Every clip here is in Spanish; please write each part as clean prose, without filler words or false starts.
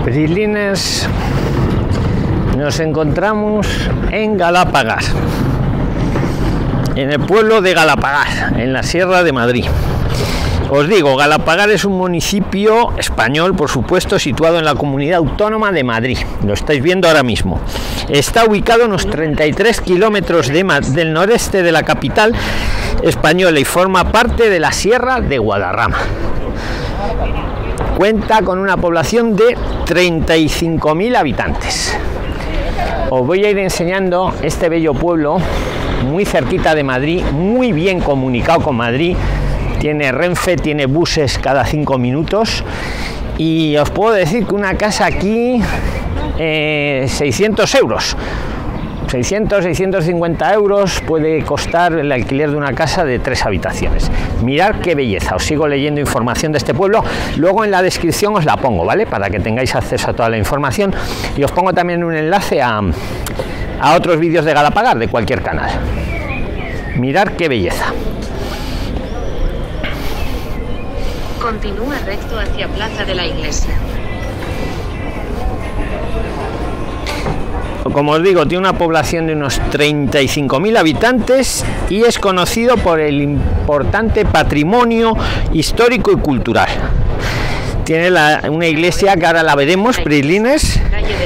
Prilines, nos encontramos en Galapagar, en el pueblo de Galapagar, en la Sierra de Madrid. Os digo, Galapagar es un municipio español, por supuesto, situado en la Comunidad Autónoma de Madrid. Lo estáis viendo ahora mismo. Está ubicado a unos 33 kilómetros del noreste de la capital española y forma parte de la Sierra de Guadarrama. Cuenta con una población de 35.000 habitantes. Os voy a ir enseñando este bello pueblo, muy cerquita de Madrid, muy bien comunicado con Madrid. Tiene Renfe, tiene buses cada 5 minutos. Y os puedo decir que una casa aquí, 600 euros. 650 euros puede costar el alquiler de una casa de 3 habitaciones. Mirad qué belleza. Os sigo leyendo información de este pueblo, luego en la descripción os la pongo, ¿vale? Para que tengáis acceso a toda la información, y os pongo también un enlace a otros vídeos de Galapagar de cualquier canal. Mirad qué belleza. Continúa recto hacia Plaza de la Iglesia. Como os digo, tiene una población de unos 35.000 habitantes y es conocido por el importante patrimonio histórico y cultural. Tiene una iglesia que ahora la veremos, Prilines,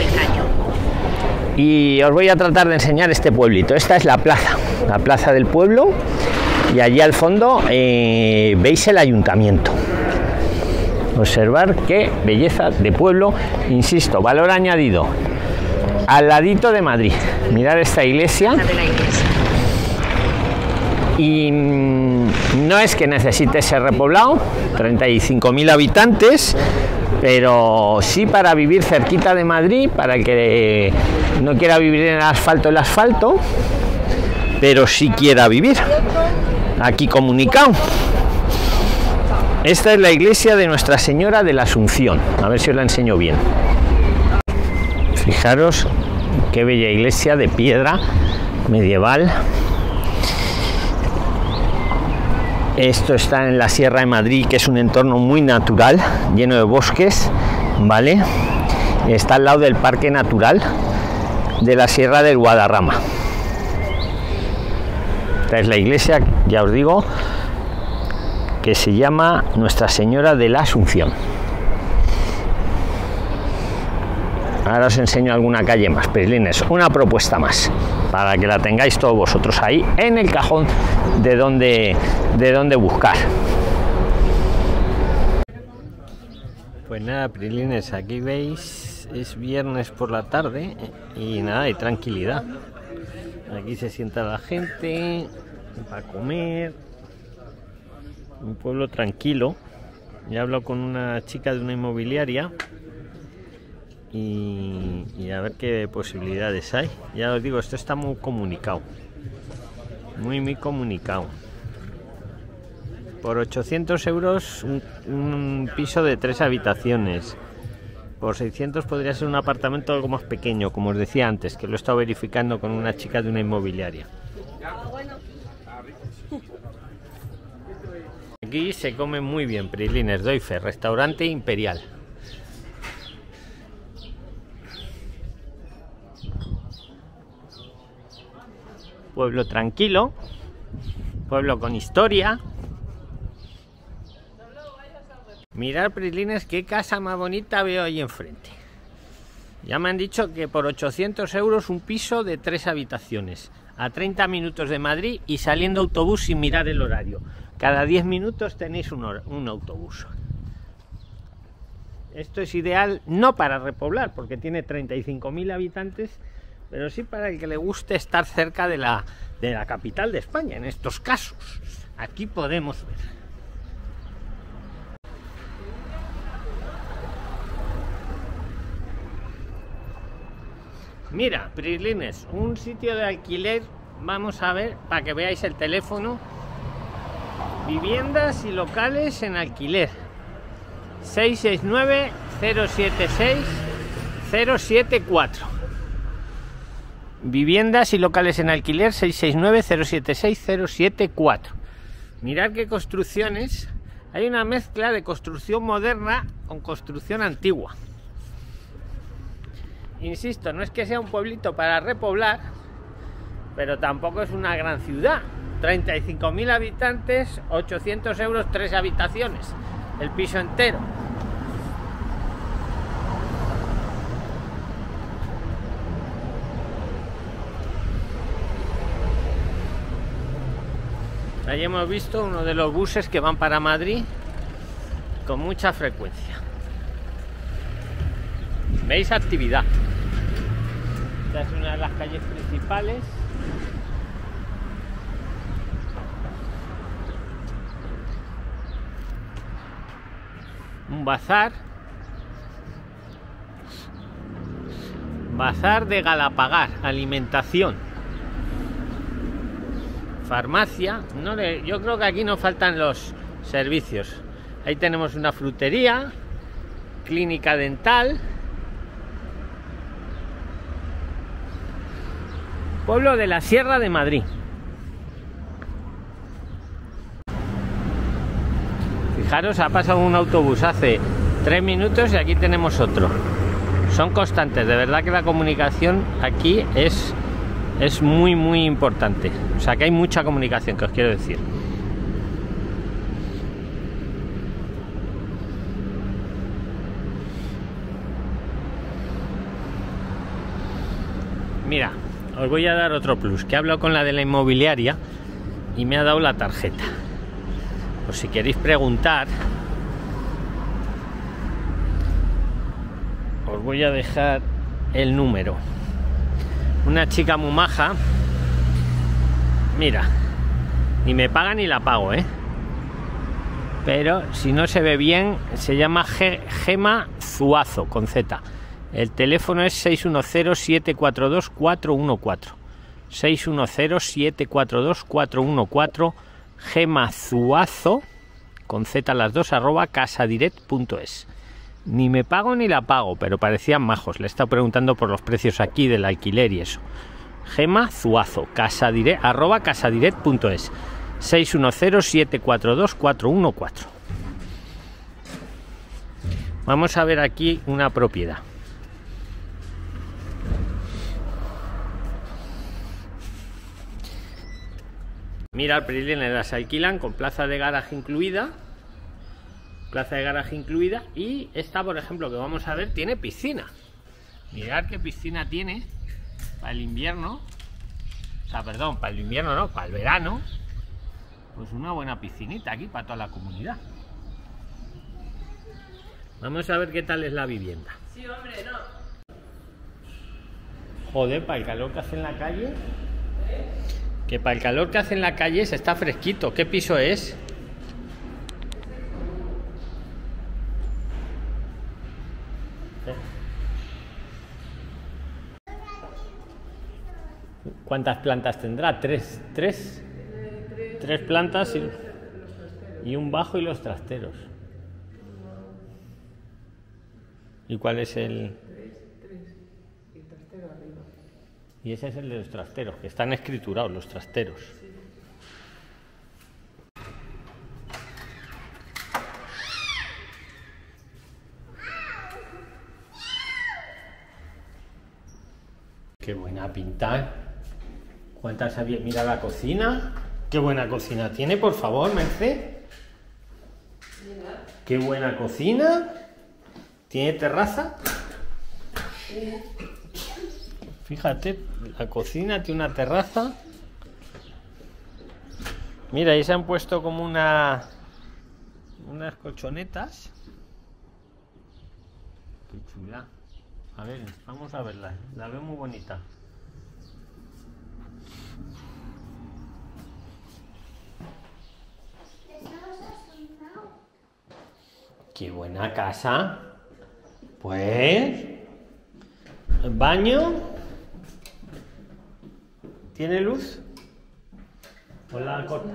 y os voy a tratar de enseñar este pueblito. Esta es la plaza del pueblo, y allí al fondo veis el ayuntamiento. Observar qué belleza de pueblo, insisto, valor añadido. Al ladito de Madrid. Mirad esta iglesia. Y no es que necesite ser repoblado, 35.000 habitantes, pero sí para vivir cerquita de Madrid, para el que no quiera vivir en el asfalto, pero sí quiera vivir aquí comunicado. Esta es la iglesia de Nuestra Señora de la Asunción. A ver si os la enseño bien. Fijaros qué bella iglesia de piedra medieval. Esto está en la Sierra de Madrid, que es un entorno muy natural, lleno de bosques, ¿vale? Está al lado del Parque Natural de la Sierra del Guadarrama. Esta es la iglesia, ya os digo, que se llama Nuestra Señora de la Asunción. Ahora os enseño alguna calle más, Prilines, una propuesta más, para que la tengáis todos vosotros ahí en el cajón de dónde buscar. Pues nada, Prilines, aquí veis, es viernes por la tarde y nada, hay tranquilidad. Aquí se sienta la gente para comer. Un pueblo tranquilo. Ya he hablado con una chica de una inmobiliaria y a ver qué posibilidades hay. Ya os digo, esto está muy comunicado, muy comunicado. Por 800 euros un piso de 3 habitaciones. Por 600 podría ser un apartamento algo más pequeño, como os decía antes, que lo he estado verificando con una chica de una inmobiliaria. Aquí se come muy bien, Prilines, doy fe, restaurante Imperial. Pueblo tranquilo, pueblo con historia. Mirad, Prilines, qué casa más bonita veo ahí enfrente. Ya me han dicho que por 800 euros un piso de 3 habitaciones, a 30 minutos de Madrid y saliendo autobús sin mirar el horario. Cada 10 minutos tenéis un autobús. Esto es ideal no para repoblar, porque tiene 35.000 habitantes, pero sí para el que le guste estar cerca de la capital de España, en estos casos. Aquí podemos ver. Mira, Prilines, un sitio de alquiler, vamos a ver, para que veáis el teléfono. Viviendas y locales en alquiler. 669-076-074. Viviendas y locales en alquiler, 669-076-074. Mirad qué construcciones. Hay una mezcla de construcción moderna con construcción antigua. insisto, no es que sea un pueblito para repoblar, pero tampoco es una gran ciudad. 35.000 habitantes, 800 euros, 3 habitaciones, el piso entero. Ahí hemos visto uno de los buses que van para Madrid con mucha frecuencia. ¿Veis? Actividad. Esta es una de las calles principales. Un bazar. Bazar de Galapagar, alimentación. Farmacia. Yo creo que aquí no faltan los servicios. Ahí tenemos una frutería, clínica dental. Pueblo de la Sierra de Madrid. Fijaros, ha pasado un autobús hace 3 minutos y aquí tenemos otro. Son constantes, de verdad que la comunicación aquí es muy importante. O sea que hay mucha comunicación, que os quiero decir. Mira, os voy a dar otro plus, que he hablado con la de la inmobiliaria y me ha dado la tarjeta. Pues si queréis preguntar, os voy a dejar el número. Una chica muy maja. Mira, ni me paga ni la pago, pero si no se ve bien, se llama Gema Zuazo, con Z. El teléfono es 610-742-414. 610-742-414. Gema Zuazo, con Z las dos, @casadirect.es. Ni me pago ni la pago, pero parecían majos. Le he estado preguntando por los precios aquí del alquiler y eso. Gema Zuazo, @casadirect.es. 610-742-414. Vamos a ver aquí una propiedad. Mira, Prilines las alquilan con plaza de garaje incluida. Plaza de garaje incluida. Y esta, por ejemplo, que vamos a ver, tiene piscina. Mirad qué piscina tiene para el invierno. O sea, perdón, para el invierno no, para el verano. Pues una buena piscinita aquí para toda la comunidad. Vamos a ver qué tal es la vivienda. Sí, hombre, no. Joder, para el calor que hace en la calle. Que para el calor que hace en la calle se está fresquito. ¿Qué piso es? ¿Cuántas plantas tendrá? ¿Tres plantas y un bajo y los trasteros. ¿Y cuál es el...? Y el trastero arriba. Y ese es el de los trasteros, que están escriturados los trasteros. Sí. Qué buena pinta. ¿Cuántas había? Mira la cocina. Qué buena cocina tiene, por favor, Merced. Mira. Qué buena cocina. ¿Tiene terraza? Sí. Fíjate, la cocina tiene una terraza. Mira, ahí se han puesto como unas colchonetas. Qué chula. A ver, vamos a verla. La veo muy bonita. Qué buena casa. Pues... ¿el baño? ¿Tiene luz? Hola, corta.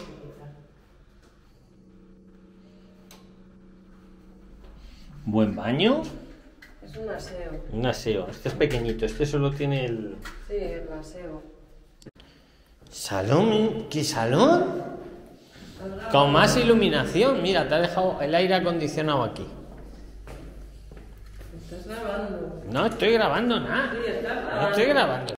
¿Buen baño? Es un aseo. Un aseo. Este es pequeñito. Este solo tiene el... Sí, el aseo. ¿Salón? ¿Qué salón? Con más iluminación. Mira, te ha dejado el aire acondicionado aquí. Estás grabando. No estoy grabando nada. Sí, estás grabando. No estoy grabando.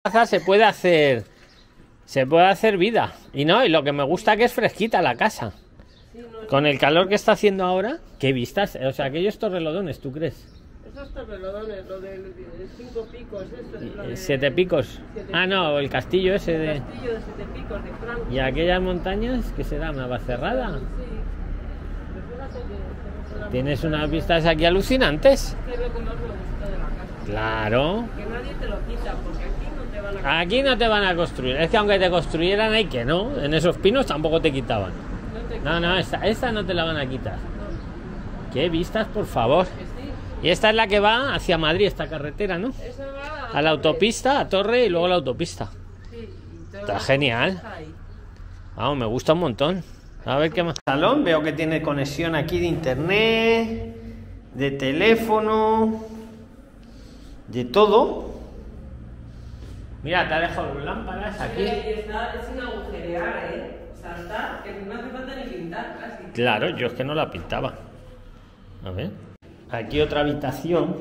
Se puede hacer vida. Y no, y lo que me gusta que es fresquita la casa. Sí, no, Con el calor que está haciendo ahora, ¿qué vistas? O sea, aquellos torrelodones, ¿tú crees? esos torrelodones, lo de 5 picos, esto es lo de 7 picos. Ah, no, el castillo ese de... el castillo de 7 picos de Franco. ¿Y aquellas montañas? ¿Qué será? ¿Una Navacerrada? Sí. Pero fíjate que Tienes unas vistas aquí alucinantes. que veo que más me gusta de la casa. Claro. Que nadie te lo quita, porque aquí no te van a Aquí no te van a construir. Es que aunque te construyeran, hay que no. En esos pinos tampoco te quitaban. No, esta no te la van a quitar. No, ¿Qué vistas, por favor? que sí. Y esta es la que va hacia Madrid, esta carretera, ¿no? Esa va A la autopista, a Torre y luego la autopista. Sí, y todo Está genial. está ahí. Vamos, me gusta un montón. A ver qué más. Salón, veo que tiene conexión aquí de internet, de teléfono, de todo. Mira, te ha dejado lámparas aquí. Y está, es sin agujerear, O sea, está, que no hace falta ni pintar casi. Claro, yo es que no la pintaba. A ver. Aquí otra habitación.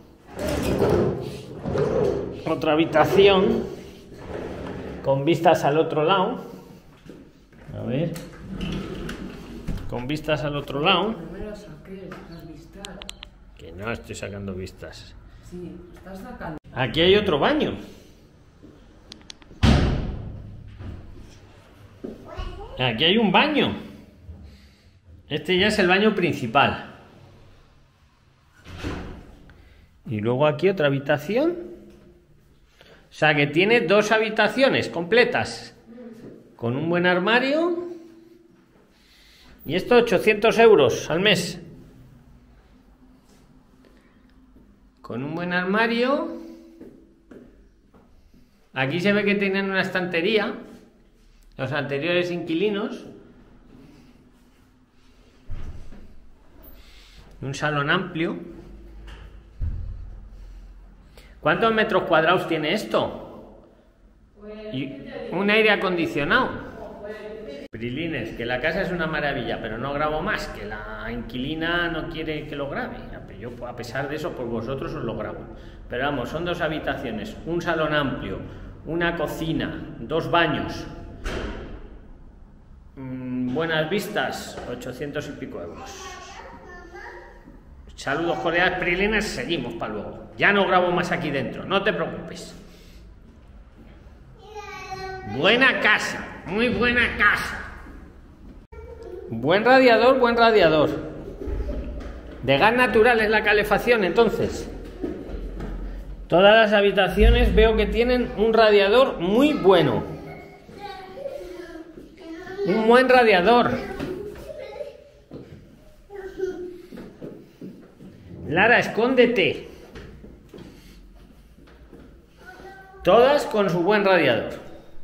Otra habitación. Con vistas al otro lado. A ver. Con vistas al otro lado. Primero saqué las vistas. Que no estoy sacando vistas. Sí, estás sacando. Aquí hay otro baño. Aquí hay un baño. Este ya es el baño principal. Y luego aquí otra habitación. O sea que tiene 2 habitaciones completas. Con un buen armario. Y esto 800 euros al mes. Con un buen armario. Aquí se ve que tienen una estantería. Los anteriores inquilinos. Un salón amplio. ¿Cuántos metros cuadrados tiene esto? Y un aire acondicionado. Prilines, que la casa es una maravilla, pero no grabo más, que la inquilina no quiere que lo grabe. Yo, a pesar de eso, por vosotros os lo grabo. Pero vamos, son 2 habitaciones, un salón amplio, una cocina, 2 baños. Buenas vistas, 800 y pico euros. Saludos cordiales, Prilines, seguimos para luego. Ya no grabo más aquí dentro, no te preocupes. Buena casa, muy buena casa. Buen radiador, buen radiador. De gas natural es la calefacción, entonces. Todas las habitaciones veo que tienen un radiador muy bueno. Un buen radiador. Lara, escóndete. Todas con su buen radiador.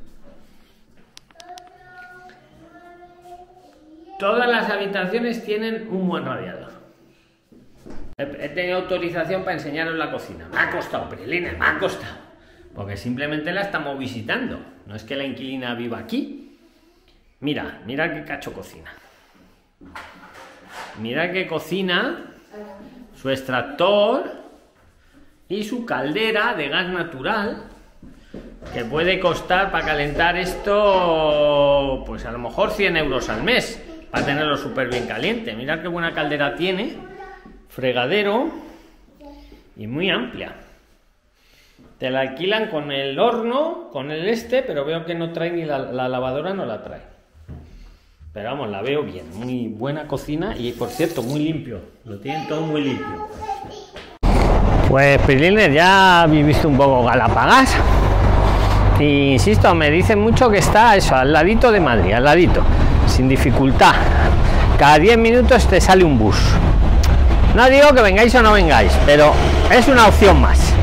Todas las habitaciones tienen un buen radiador. He tenido autorización para enseñaros la cocina. Me ha costado, Prilines, me ha costado. Porque simplemente la estamos visitando. No es que la inquilina viva aquí. Mira, mira qué cacho cocina. Mira qué cocina. Su extractor y su caldera de gas natural, que puede costar para calentar esto, pues a lo mejor 100 euros al mes, para tenerlo súper bien caliente. Mirad qué buena caldera tiene, fregadero y muy amplia. Te la alquilan con el horno, con el pero veo que no trae ni la lavadora, no la trae. Pero vamos, la veo bien, muy buena cocina y por cierto, muy limpio. Lo tienen todo muy limpio. Pues Prilines, ya habéis visto un poco Galapagas. Y insisto, me dicen mucho que está eso, al ladito de Madrid, al ladito, sin dificultad. Cada 10 minutos te sale un bus. No digo que vengáis o no vengáis, pero es una opción más.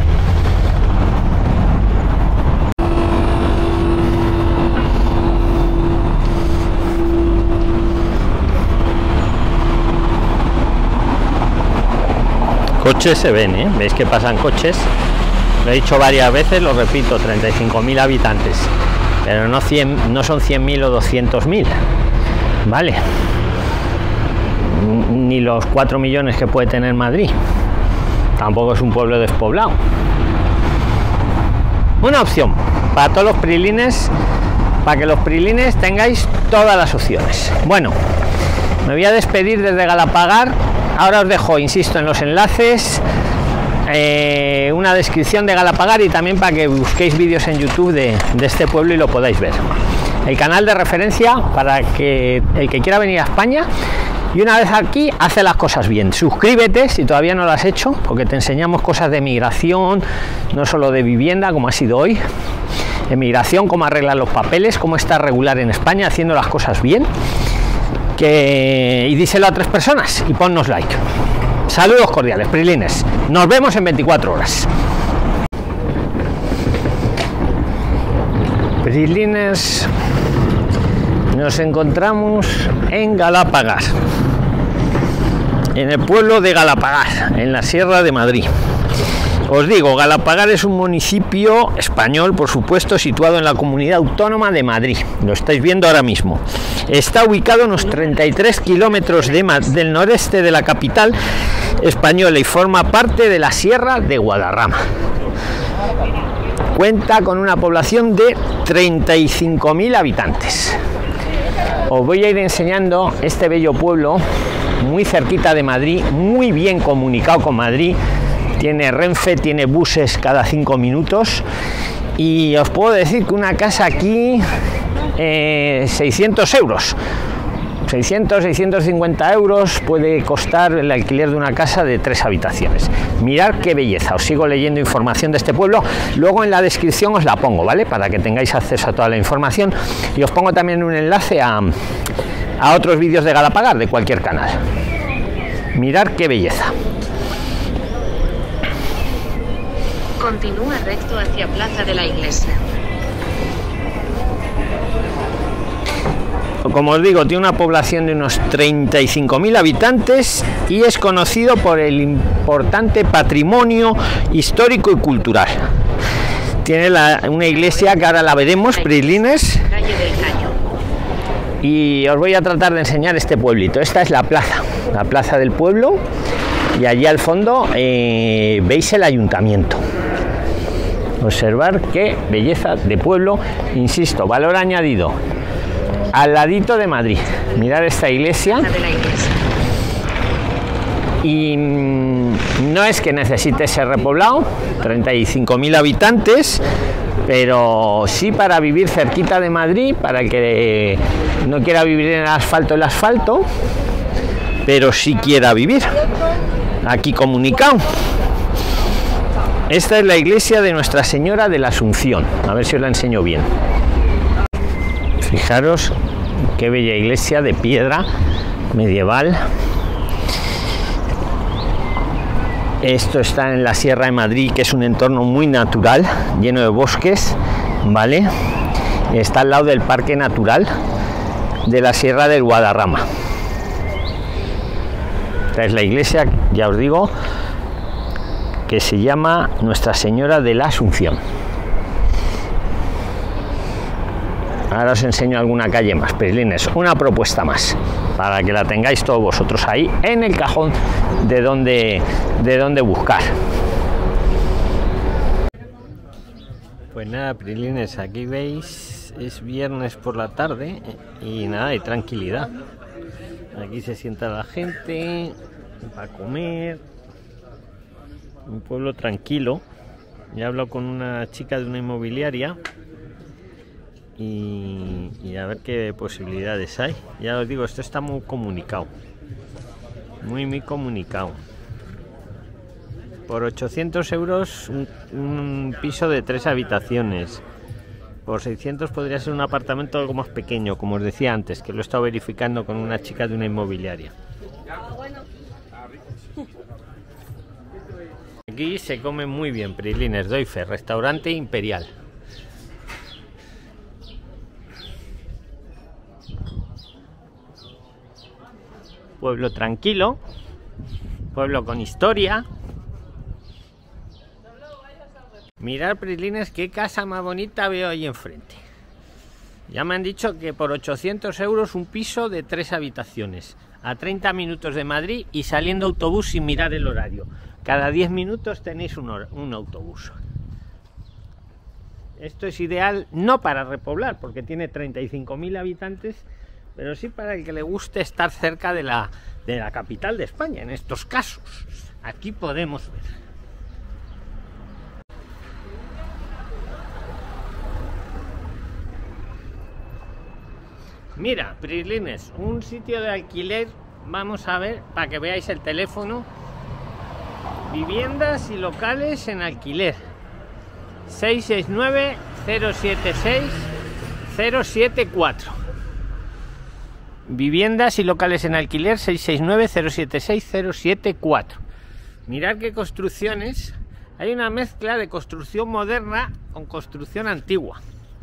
Coches se ven, ¿eh? Veis que pasan coches. Lo he dicho varias veces, lo repito, 35.000 habitantes, pero no 100, no son 100.000 o 200.000, vale, ni los 4 millones que puede tener Madrid. tampoco es un pueblo despoblado. Una opción para todos los prilines, para que los prilines tengáis todas las opciones. Bueno, me voy a despedir desde Galapagar. Ahora os dejo, insisto, en los enlaces una descripción de Galapagar y también para que busquéis vídeos en YouTube de este pueblo y lo podáis ver. El canal de referencia para que el que quiera venir a España y una vez aquí hace las cosas bien. Suscríbete si todavía no lo has hecho, porque te enseñamos cosas de migración, no solo de vivienda como ha sido hoy, de migración, cómo arreglar los papeles, cómo estar regular en España haciendo las cosas bien. Y díselo a 3 personas y ponnos like. Saludos cordiales, prilines. Nos vemos en 24 horas. Prilines, nos encontramos en Galapagar, en el pueblo de Galapagar, en la Sierra de Madrid. Os digo, Galapagar es un municipio español, por supuesto, situado en la Comunidad Autónoma de Madrid. Lo estáis viendo ahora mismo. Está ubicado a unos 33 kilómetros del noreste de la capital española y forma parte de la Sierra de Guadarrama. Cuenta con una población de 35.000 habitantes. Os voy a ir enseñando este bello pueblo, muy cerquita de Madrid, muy bien comunicado con Madrid. Tiene Renfe, tiene buses cada 5 minutos y os puedo decir que una casa aquí 600 euros, 650 euros puede costar el alquiler de una casa de 3 habitaciones. Mirad qué belleza. Os sigo leyendo información de este pueblo, luego en la descripción os la pongo, ¿vale? Para que tengáis acceso a toda la información y os pongo también un enlace a otros vídeos de Galapagar de cualquier canal. Mirad qué belleza. Continúa recto hacia Plaza de la Iglesia. Como os digo, tiene una población de unos 35.000 habitantes y es conocido por el importante patrimonio histórico y cultural. Tiene una iglesia que ahora la veremos, prilines, y os voy a tratar de enseñar este pueblito. Esta es la plaza del pueblo, y allí al fondo veis el ayuntamiento. Observar qué belleza de pueblo, insisto, valor añadido. Al ladito de Madrid. Mirad esta iglesia. Y no es que necesite ser repoblado, 35.000 habitantes, pero sí para vivir cerquita de Madrid, para el que no quiera vivir en el asfalto, pero sí quiera vivir aquí comunicado. Esta es la iglesia de Nuestra Señora de la Asunción. A ver si os la enseño bien. Fijaros qué bella iglesia de piedra medieval. Esto está en la Sierra de Madrid, que es un entorno muy natural, lleno de bosques, ¿vale? Está al lado del Parque Natural de la Sierra del Guadarrama. Esta es la iglesia, ya os digo, que se llama Nuestra Señora de la Asunción. Ahora os enseño alguna calle más, prilines, una propuesta más, para que la tengáis todos vosotros ahí en el cajón de dónde buscar. Pues nada, prilines, aquí veis, es viernes por la tarde y nada, hay tranquilidad. Aquí se sienta la gente para comer. Un pueblo tranquilo. Ya he hablado con una chica de una inmobiliaria y a ver qué posibilidades hay. Ya os digo, esto está muy comunicado, muy comunicado. Por 800 euros un piso de 3 habitaciones. Por 600 podría ser un apartamento algo más pequeño, como os decía antes, que lo he estado verificando con una chica de una inmobiliaria. Aquí se come muy bien, prilines, doy fe, restaurante Imperial. Pueblo tranquilo, pueblo con historia. Mirad, prilines, qué casa más bonita veo ahí enfrente. Ya me han dicho que por 800 euros un piso de 3 habitaciones. a 30 minutos de Madrid y saliendo autobús sin mirar el horario. Cada 10 minutos tenéis un autobús. Esto es ideal no para repoblar, porque tiene 35.000 habitantes, pero sí para el que le guste estar cerca de la capital de España, en estos casos. Aquí podemos ver. Mira, Prislines, un sitio de alquiler, vamos a ver, para que veáis el teléfono. Viviendas y locales en alquiler. 669-076-074. Viviendas y locales en alquiler 669-076-074. Mirad qué construcciones. Hay una mezcla de construcción moderna con construcción antigua.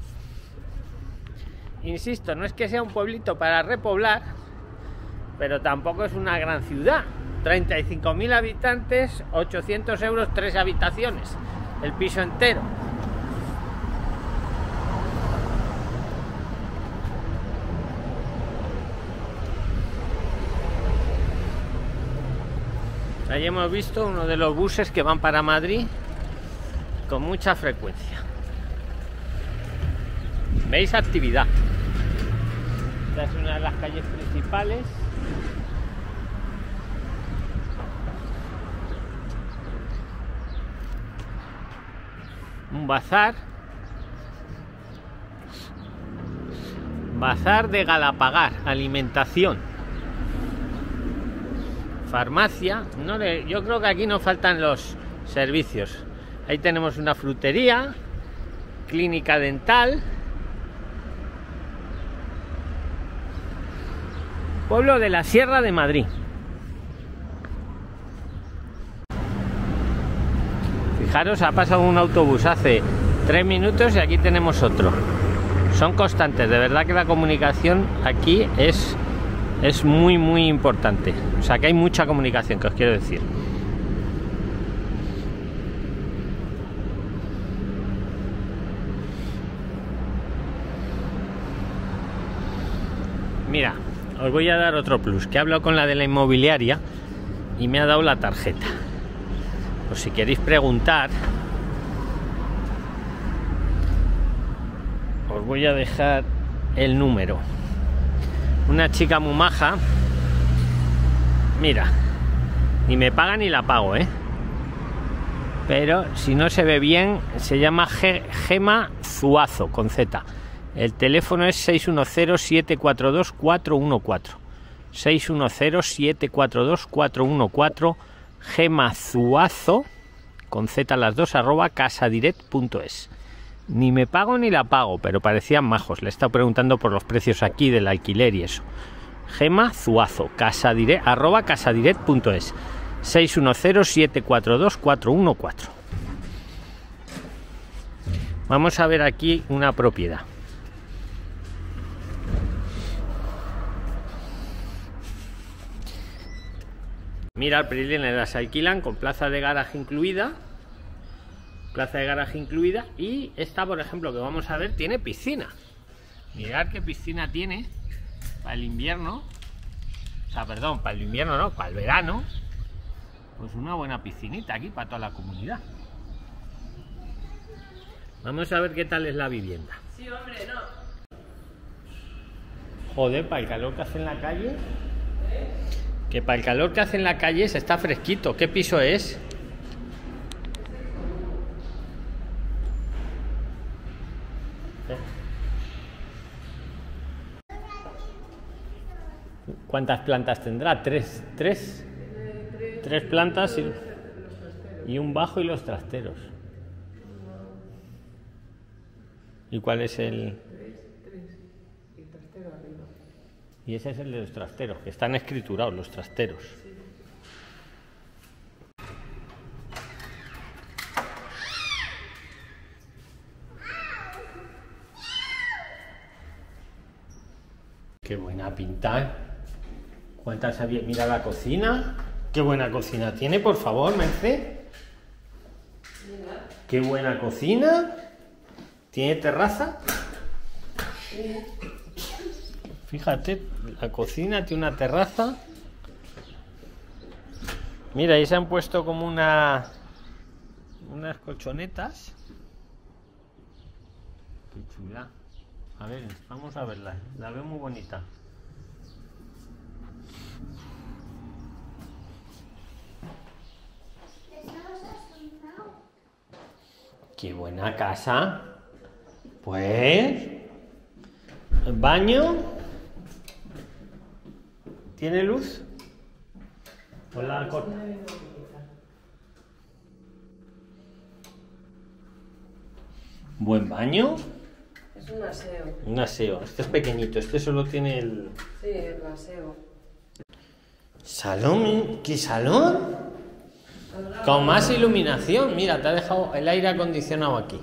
Insisto, no es que sea un pueblito para repoblar, pero tampoco es una gran ciudad. 35.000 habitantes, 800 euros, 3 habitaciones, el piso entero. Ahí hemos visto uno de los buses que van para Madrid con mucha frecuencia. ¿Veis? Actividad. Esta es una de las calles principales. Un bazar. Bazar de Galapagar, alimentación. Farmacia. Yo creo que aquí no faltan los servicios. Ahí tenemos una frutería, clínica dental. Pueblo de la Sierra de Madrid. Fijaros, ha pasado un autobús hace 3 minutos y aquí tenemos otro. Son constantes, de verdad que la comunicación aquí es muy muy importante. O sea que hay mucha comunicación, que os quiero decir. Mira, os voy a dar otro plus, que he hablado con la de la inmobiliaria y me ha dado la tarjeta. Pues si queréis preguntar, os voy a dejar el número. Una chica muy maja. Mira, ni me paga ni la pago, pero si no se ve bien, se llama Gema Zuazo, con Z. El teléfono es 610-742-414. 610-742-414. Gema Zuazo, con Z las dos, @casadirect.es. Ni me pago ni la pago, pero parecían majos. Le he estado preguntando por los precios aquí del alquiler y eso. Gema Zuazo, @casadirect.es. 610-742-414. Vamos a ver aquí una propiedad. Mira, Prislines, las alquilan con plaza de garaje incluida. Plaza de garaje incluida. Y esta, por ejemplo, que vamos a ver, tiene piscina. Mirad qué piscina tiene para el invierno. O sea, perdón, para el invierno no, para el verano. Pues una buena piscinita aquí para toda la comunidad. Vamos a ver qué tal es la vivienda. Sí, hombre, no. Joder, para el calor que hace en la calle. Que para el calor que hace en la calle se está fresquito. ¿Qué piso es? ¿Cuántas plantas tendrá? ¿Tres plantas y un bajo y los trasteros. ¿Y cuál es el...? Y trastero arriba. Y ese es el de los trasteros, que están escriturados los trasteros. Qué buena pinta. ¿Cuántas había? Mira la cocina. Qué buena cocina tiene, por favor, Merced. Qué buena cocina. ¿Tiene terraza? Fíjate, la cocina tiene una terraza. Mira, ahí se han puesto como unas colchonetas. Qué chula. A ver, vamos a verla. La veo muy bonita. Qué buena casa. Pues el baño tiene luz. Hola, buen baño. Es un aseo. Un aseo. Este es pequeñito. Este solo tiene el... Sí, el aseo. Salón. ¿Qué salón? Con más iluminación. Mira, te ha dejado el aire acondicionado aquí.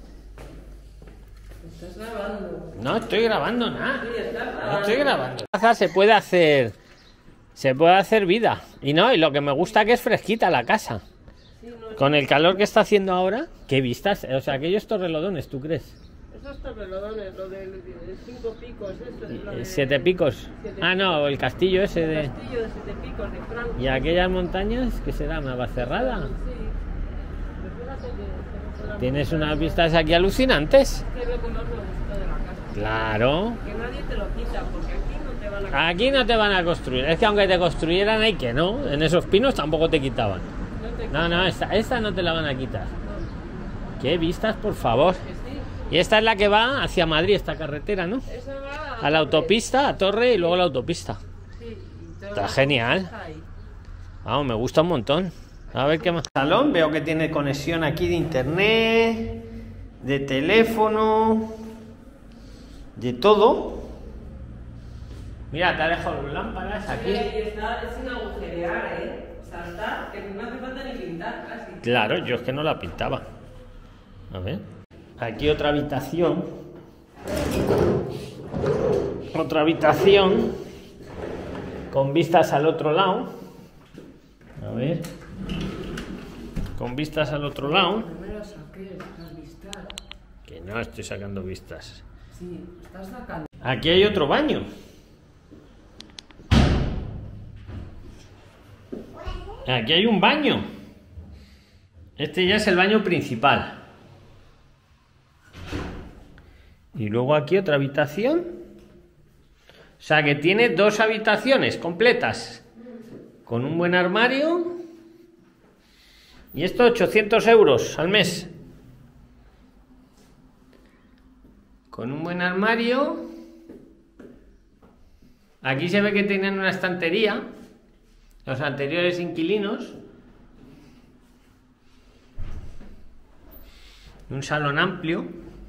¿Estás grabando? No estoy grabando nada. Sí, estás grabando. No estoy grabando. Se puede hacer vida. Y no, y lo que me gusta que es fresquita la casa. Sí, no, Con el calor que está haciendo ahora, ¿qué vistas? O sea, aquellos torrelodones, ¿tú crees? esos torrelodones, lo de 5 picos, eso es lo de... 7 picos. Ah, no, el castillo ese de... El castillo de 7 picos de Franco. ¿Y aquellas montañas? ¿Qué será? ¿Navacerrada? Sí. Pero fíjate que Tienes unas vistas aquí alucinantes. es lo que más me gustó de la casa. Claro. Que nadie te lo quita, porque aquí no te van a... Aquí no te van a construir. Es que aunque te construyeran, hay que no. En esos pinos tampoco te quitaban. No te No, esta no te la van a quitar. no. ¿Qué vistas, por favor? Que sí. Y esta es la que va hacia Madrid, esta carretera, ¿no? Esa va A la autopista, a Torre y luego a la autopista. Sí, y todo Está lo genial. que está ahí. Vamos, me gusta un montón. A ver qué más. Salón, veo que tiene conexión aquí de internet, de teléfono, de todo. Mira, te ha dejado lámparas aquí. Y está, es sin agujerear, ¿eh? O sea, está, que no hace falta ni pintar casi. Claro, yo es que no la pintaba. A ver. Aquí otra habitación. Otra habitación. Con vistas al otro lado. A ver. Con vistas al otro lado. Primero saqué las vistas. Que no estoy sacando vistas. Sí, estás sacando. Aquí hay otro baño. Aquí hay un baño. Este ya es el baño principal. Y luego aquí otra habitación. O sea que tiene 2 habitaciones completas. Con un buen armario. Y esto 800 euros al mes. Con un buen armario. Aquí se ve que tienen una estantería. Los anteriores inquilinos. Un salón amplio.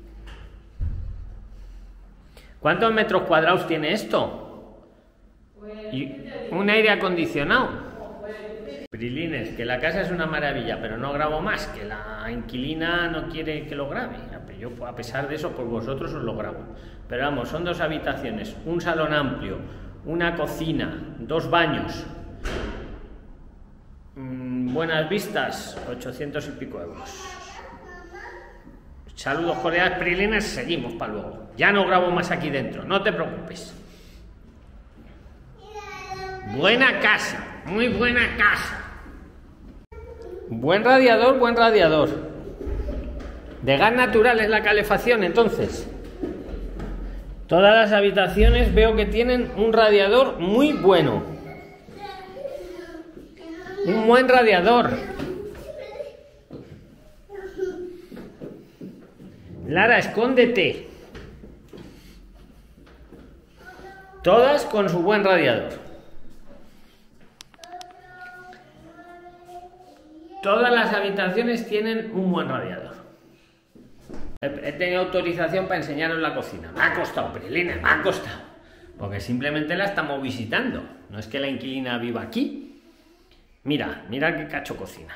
¿Cuántos metros cuadrados tiene esto? Y un aire acondicionado. Prilines, que la casa es una maravilla, pero no grabo más, que la inquilina no quiere que lo grabe. Yo, a pesar de eso, por vosotros os lo grabo. Pero vamos, son 2 habitaciones, un salón amplio, una cocina, 2 baños, buenas vistas, 800 y pico euros. Saludos cordiales, Prilines, seguimos para luego. Ya no grabo más aquí dentro, no te preocupes. Buena casa, muy buena casa. Buen radiador, buen radiador. De gas natural es la calefacción, entonces. Todas las habitaciones veo que tienen un radiador muy bueno. Un buen radiador. Lara, escóndete. Todas con su buen radiador. Todas las habitaciones tienen un buen radiador. He tenido autorización para enseñaros la cocina. Me ha costado, Prilina, me ha costado. Porque simplemente la estamos visitando. No es que la inquilina viva aquí. Mira, mira qué cacho cocina.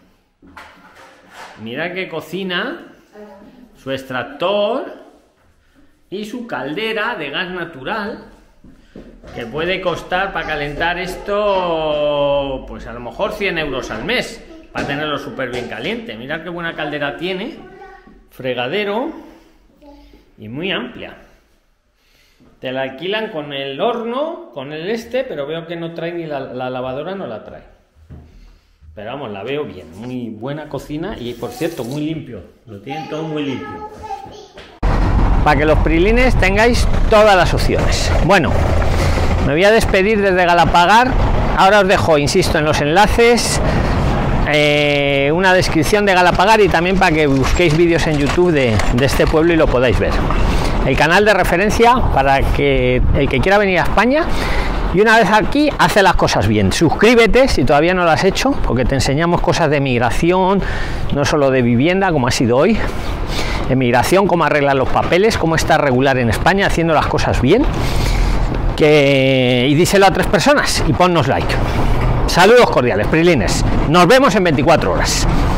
Mira qué cocina. Su extractor y su caldera de gas natural, que puede costar para calentar esto, pues a lo mejor 100 euros al mes, para tenerlo súper bien caliente. Mirad qué buena caldera tiene, fregadero y muy amplia. Te la alquilan con el horno, con el pero veo que no trae ni la lavadora, no la trae. Pero vamos, la veo bien, muy buena cocina y por cierto, muy limpio. Lo tienen todo muy limpio. Para que los prilines tengáis todas las opciones. Bueno, me voy a despedir desde Galapagar. Ahora os dejo, insisto, en los enlaces una descripción de Galapagar y también para que busquéis vídeos en YouTube de este pueblo y lo podáis ver. El canal de referencia para que el que quiera venir a España y una vez aquí hace las cosas bien. Suscríbete si todavía no lo has hecho, porque te enseñamos cosas de migración, no solo de vivienda como ha sido hoy, de migración, cómo arreglar los papeles, cómo estar regular en España haciendo las cosas bien. Y díselo a 3 personas y ponnos like. Saludos cordiales, prilines. Nos vemos en 24 horas.